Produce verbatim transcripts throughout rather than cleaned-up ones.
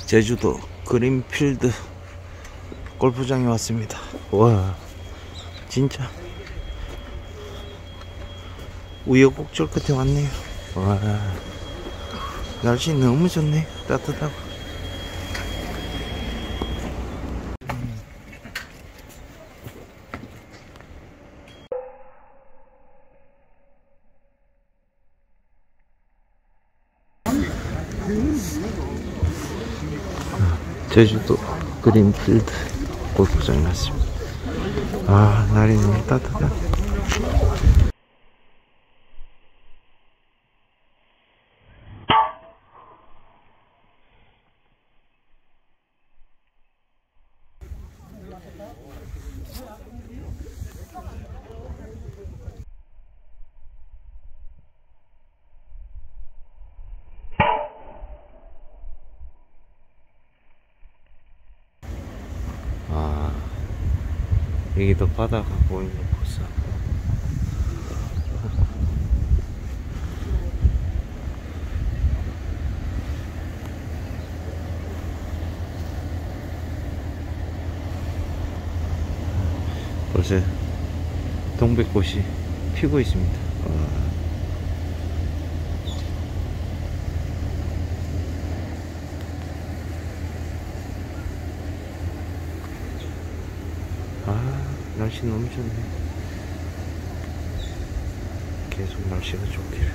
제주도 그린필드 골프장에 왔습니다. 와, 진짜 우여곡절 끝에 왔네요. 와, 날씨 너무 좋네요. 따뜻하고. 제주도 그린필드 골프장에 왔습니다. 아, 날이 너무 따뜻하다. 아, 여기도 바다가 보이는 곳은 벌써 동백꽃이 피고 있습니다. 아, 날씨 너무 좋네. 계속 날씨가 좋기를.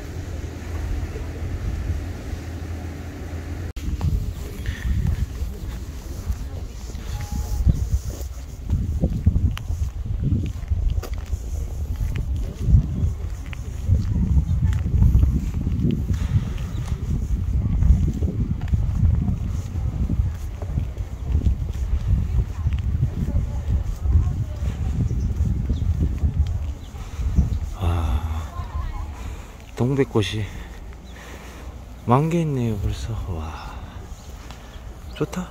동백꽃이 만개했네요 벌써. 와, 좋다.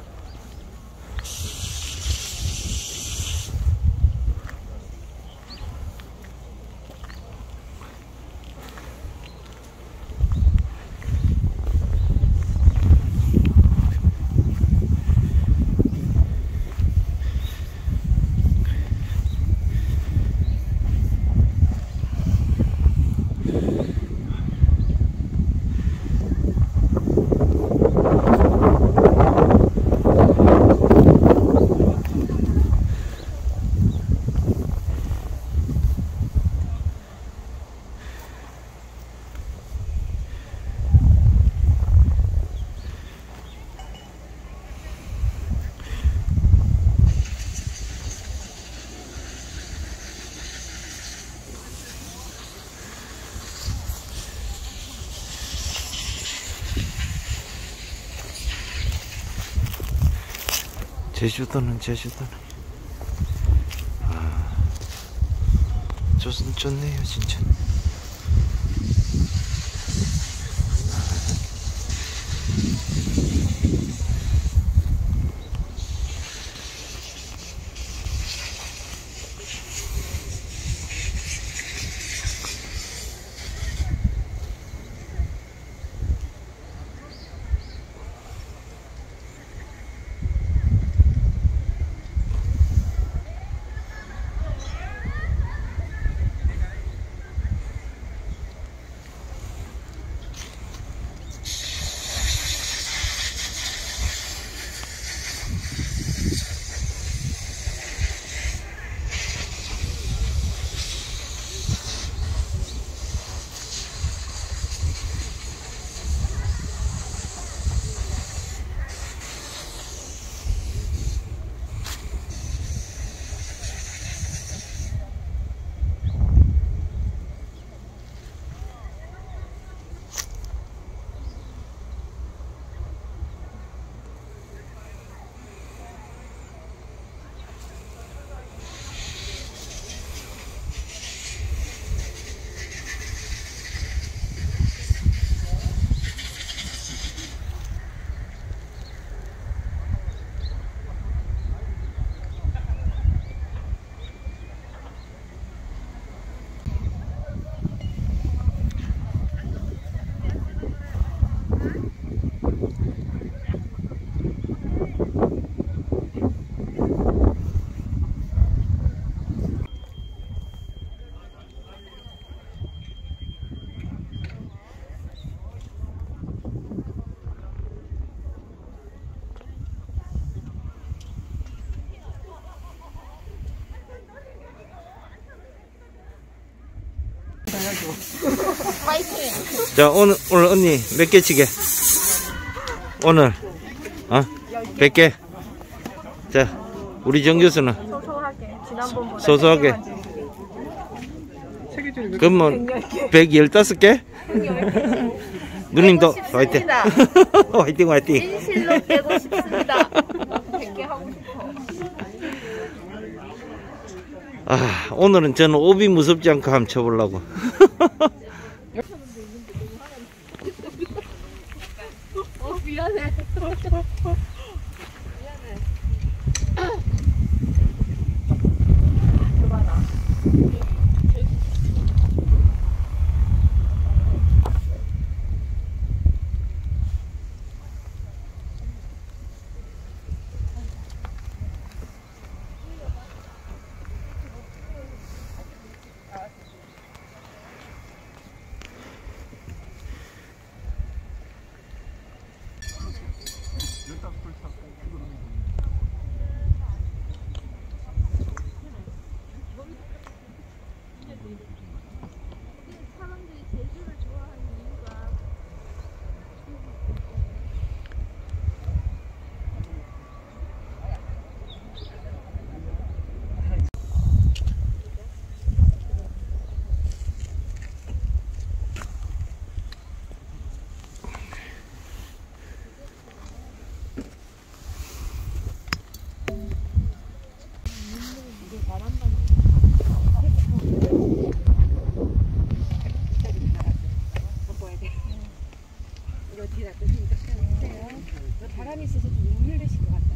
제주도는 제주도는 아, 좋, 좋네요 진짜. 자, 오늘, 오늘 언니 몇 개 치게? 오늘, 어? 백 개? 자, 우리 정 교수는? 소소하게, 지난번보다. 소소하게. 그러면 백십오 개? 누님도 화이팅! 화이팅, 화이팅! 진실로 깨고 싶습니다. 백 개 하고 싶어. 아, 오늘은 저는 오비 무섭지 않고 한번 쳐보려고. 어, 미안해. 바람이 있어서 좀 힘드실 것 같다.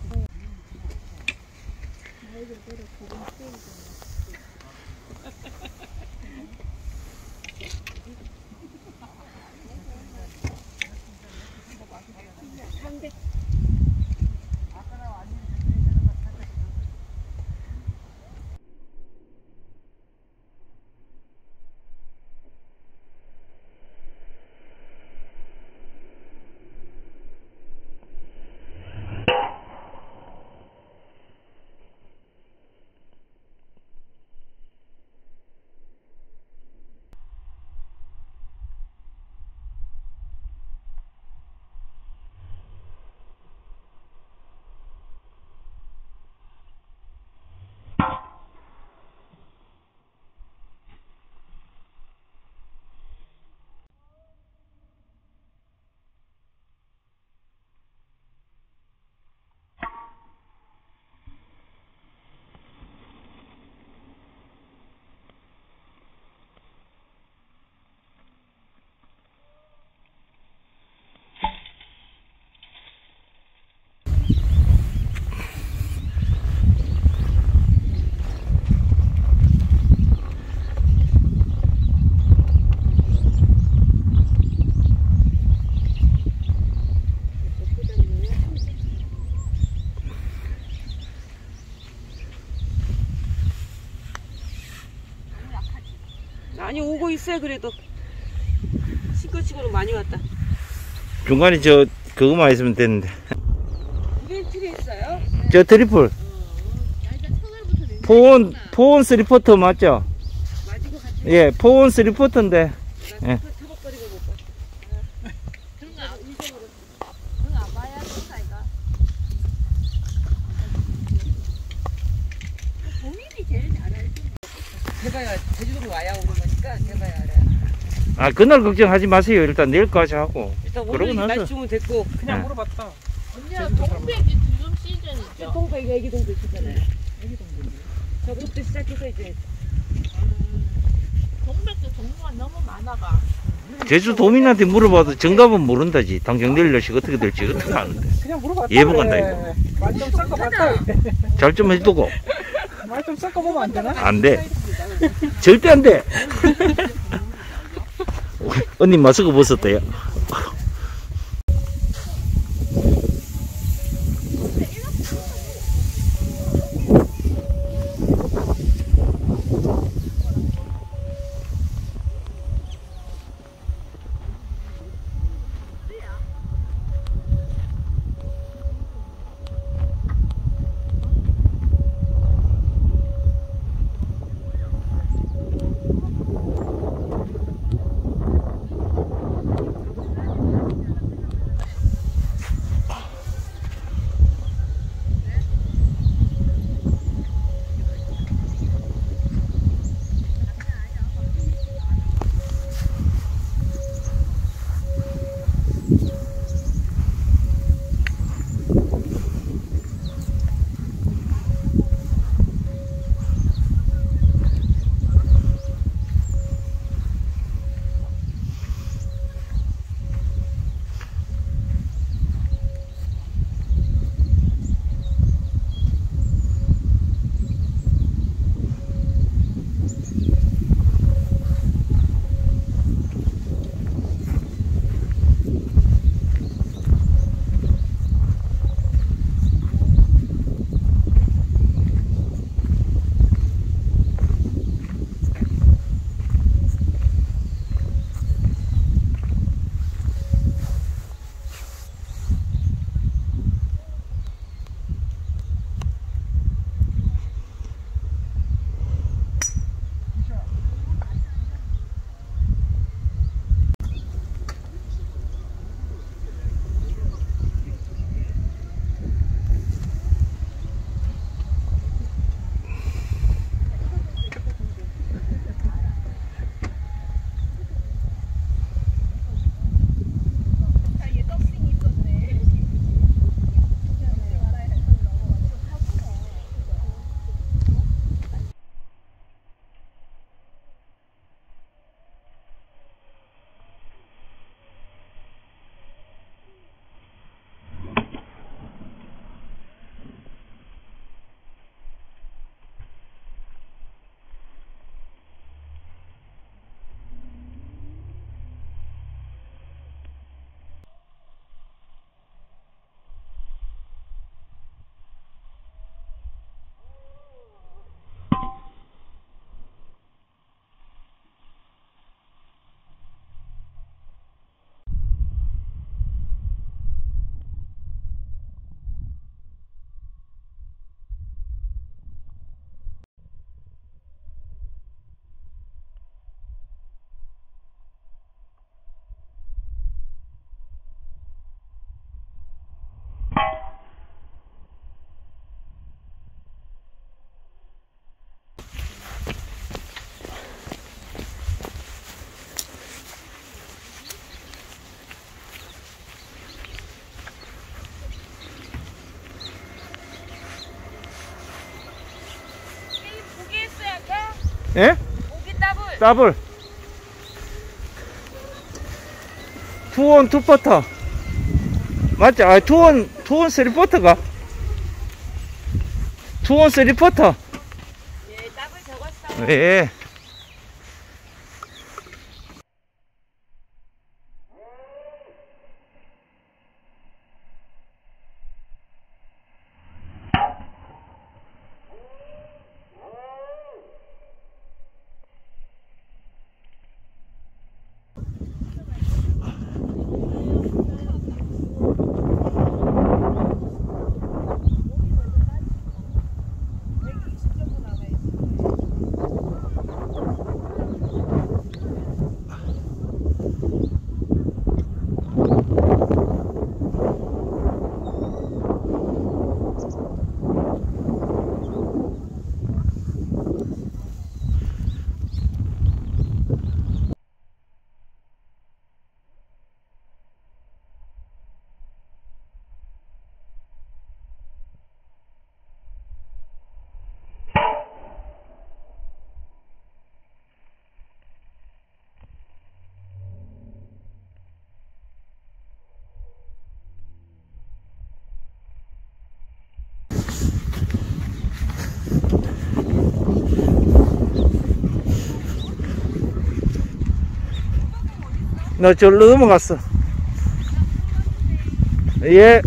많이 오고 있어요. 그래도 시끌시끌 많이 왔다. 중간에 저 그거만 있으면 되는데. 이벤트가 있어요? 저 트리플 포온 포온 쓰리포터 맞죠? 맞은 것 같아요. 예, 포온 쓰리포터인데. 예. 타박거리고 못 봐. 응, 안 봐야 된다, 이거. 고민이 제일 잘 알지. 해봐야 제주도로 와야 오는 거니까 해봐야 알아요. 아, 그날 걱정하지 마세요. 일단 내일까지 하고. 일단 그러고 오늘 나서. 날씨면 됐고 그냥 네. 물어봤다. 언니야, 동백이 지금 시즌이죠. 동백 애기 동백 시잖아요. 애기 동백. 저부터 시작해서 이제 동백도 종류가 너무 많아가. 제주 도민한테 물어봐도 정답은 모른다지. 당장 내일 날씨 어떻게 될지 어떻게 아는데. 그냥 물어봤다. 예보간다, 이거. 말좀 섞어봤다. 잘 좀 해두고. 말 좀 섞어보면 안 되나? 안 돼. 절대 안 돼. 언니 마스크 벗었대요. 예? 고기 더블. 더블. 투원 투퍼터. 맞지? 아, 투원, 투원 쓰리퍼터가? 투원 쓰리퍼터. 예, 더블 적었어. 예. 너 저로 넘어갔어. 예.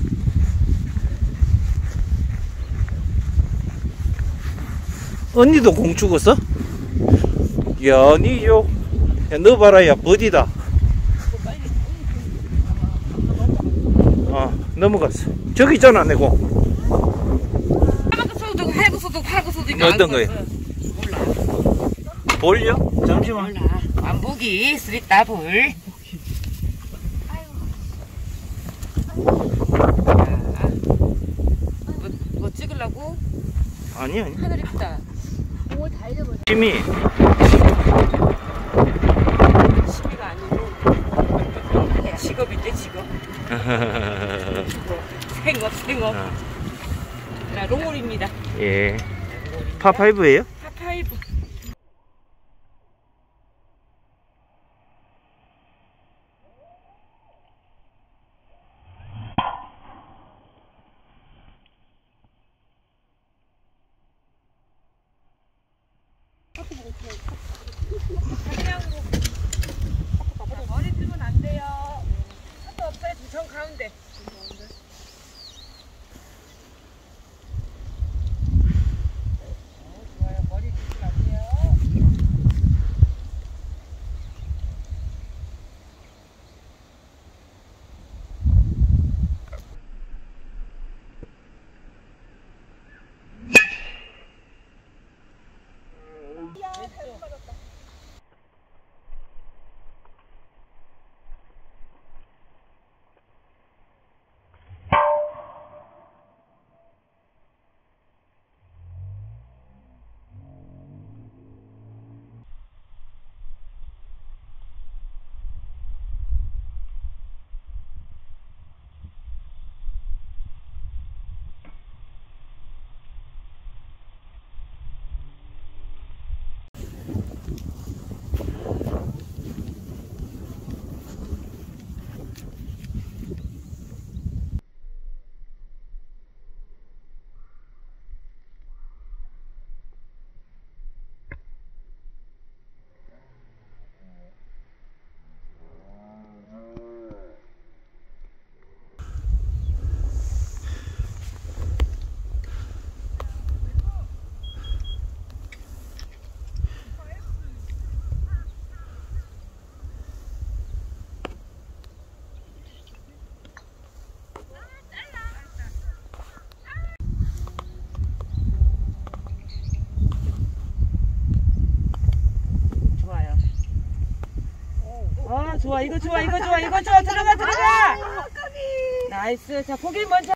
언니도 공 죽었어? 야, 니요. 야, 너 봐라, 야, 버디다. 어, 넘어갔어. 저기 있잖아, 내 공. 하고서도 하고서도 하고서도 이거 어떤 안 거예요? 썼어. 몰라. 볼요? 잠시만. 몰라. 완보기 쓰리 더블. 뭐, 뭐 찍으려고? 아니, 아니. 하늘 이쁘다. 심이. 취미가 아니고 직업인데 직업. 생업 생업. 어. 나 롱홀입니다. 예. 파파이브예요? 파파이브. 머리 들면 안 돼요. 하도 없어요. 정 가운데. 좋아요. 머리 들면 안 돼요. 아 좋아 이거 좋아 이거 좋아 이거 좋아 들어가 들어가. 나이스. 자 고기 먼저.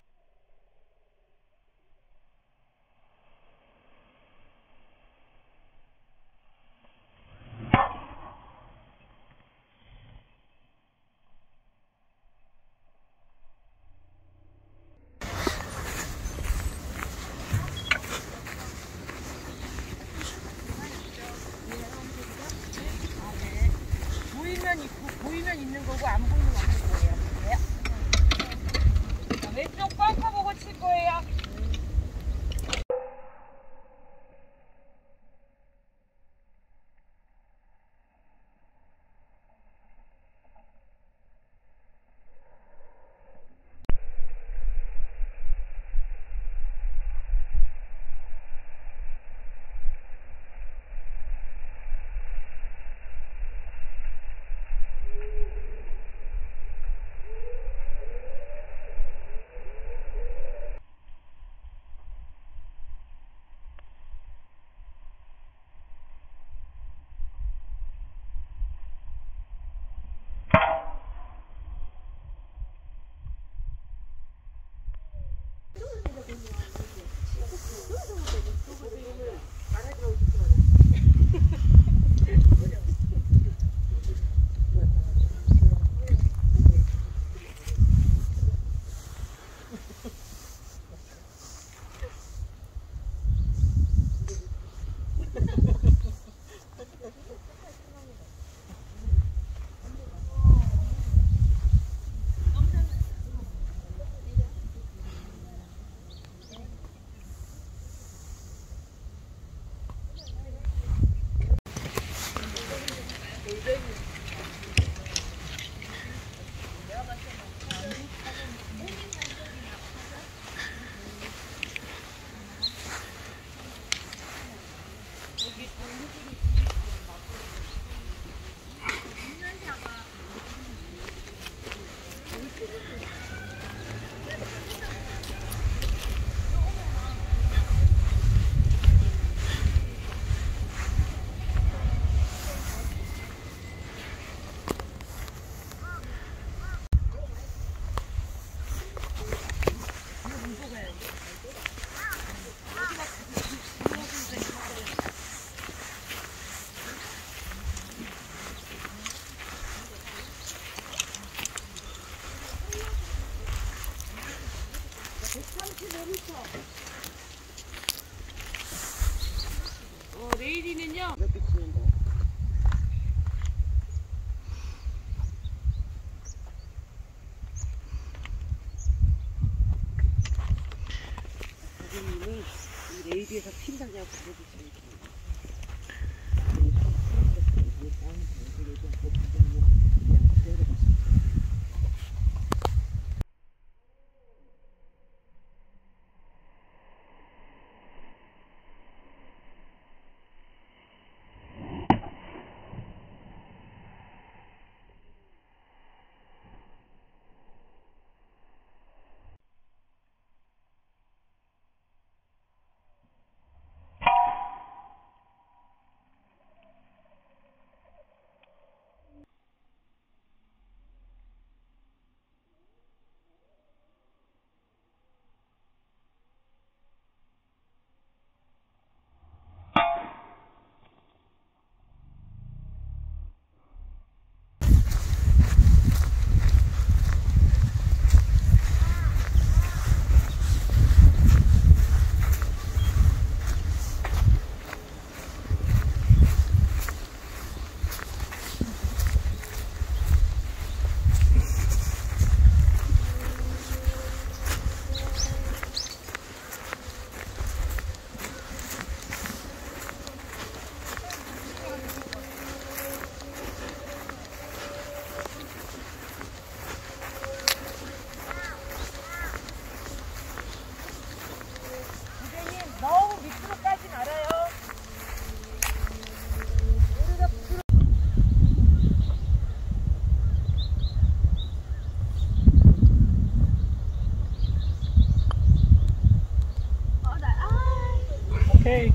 어, 내일이는요. 고객님은 이 레이디에서 팀장자고 부르시면 돼요. 너무 밑으로 까지 말아요. 오케이.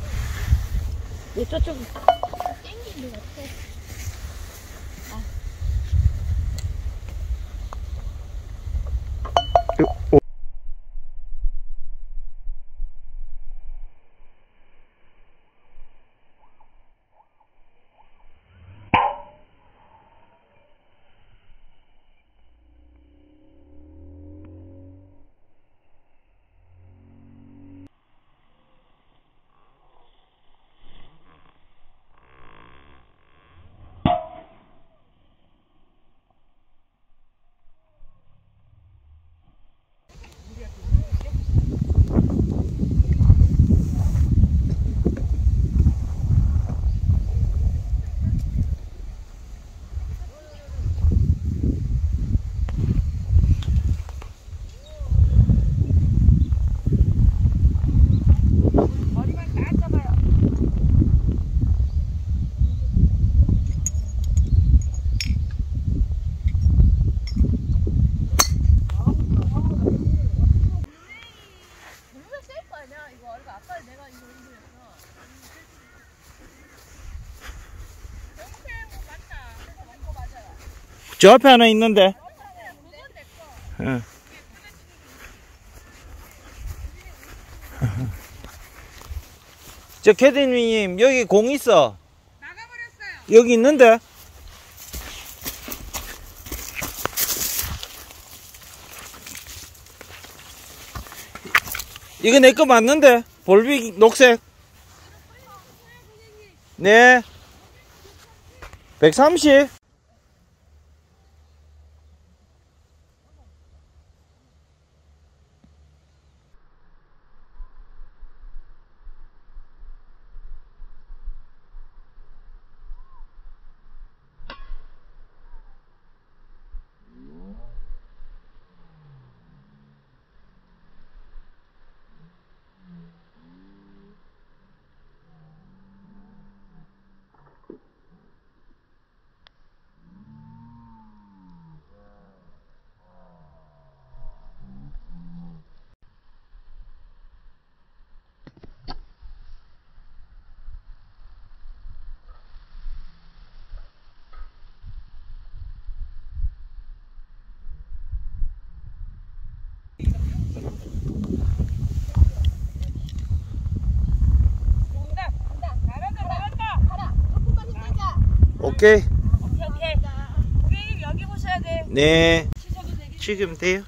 저쪽. 저 앞에 하나 있는데. 응. 저 캐디님 여기 공 있어. 나가버렸어요. 여기 있는데. 이거 내 거 맞는데? 볼빅 녹색. 네. 백삼십. 오케이. 오케이 오케이. 고객님 여기 보셔야 돼. 네. 치셔도 되겠. 지금 돼요?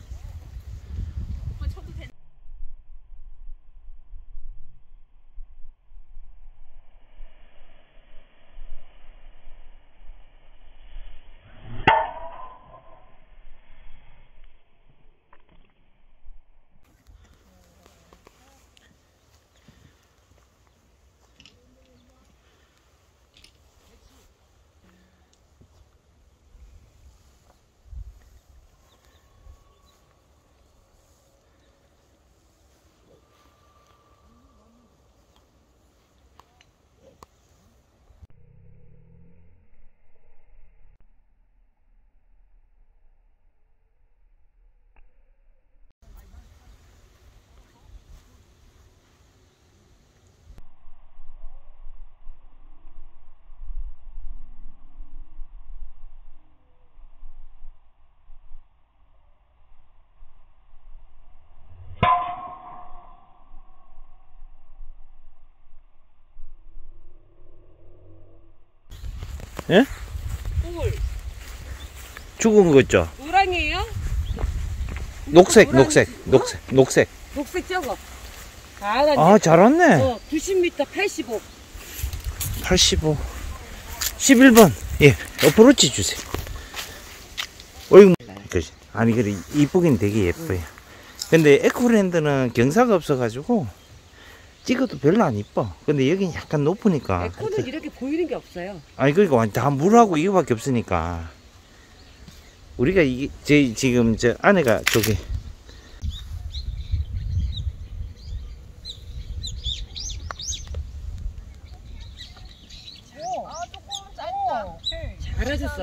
예? 꿀. 죽은 거 있죠? 노랑이에요? 녹색, 노란- 녹색, 녹색, 녹색. 녹색 저거. 아, 나 아, 잘 왔네. 어, 구십 미터 팔십오. 팔십오. 십일 번. 예, 어프로치 주세요. 어이구, 그지. 아니, 그래, 이쁘긴 되게 예뻐요. 근데 에코랜드는 경사가 없어가지고, 찍어도 별로 안 이뻐. 근데 여긴 약간 높으니까. 에코는 이렇게 보이는 게 없어요. 아니, 그러니까 다 물하고 이거밖에 없으니까. 우리가 이게, 제, 지금 저 아내가 저기, 잘하셨어.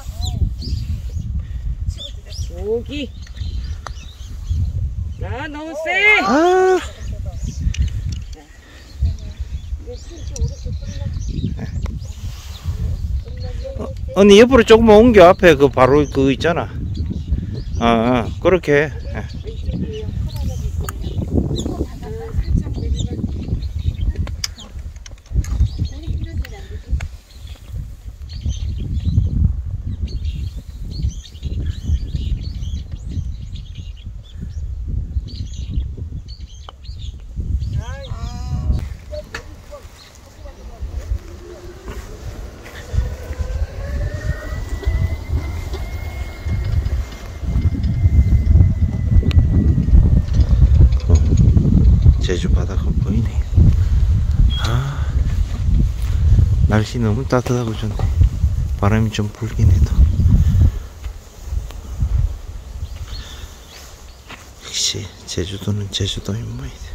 고기. 아, 너무 세. 아, 어, 언니 옆으로 조금만 옮겨. 앞에 그 바로 그거 있잖아. 어, 어 그렇게. 예. 제주 바다가 보이네. 아, 날씨 너무 따뜻하고 좋네. 바람이 좀 불긴 해도. 역시 제주도는 제주도인 모양이다.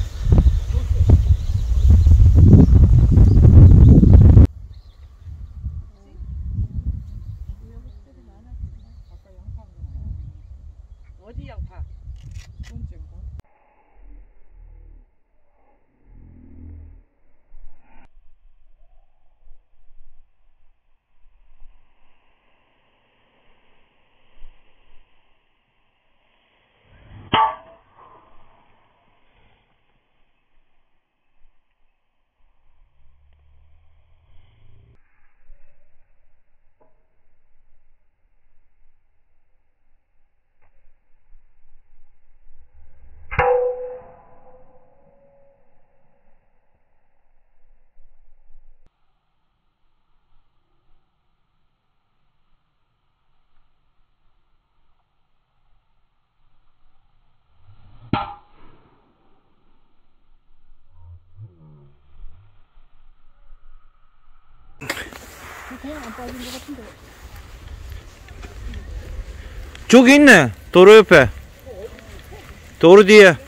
어디 양파? 저기 있네. 도로 옆에. 도로 뒤에.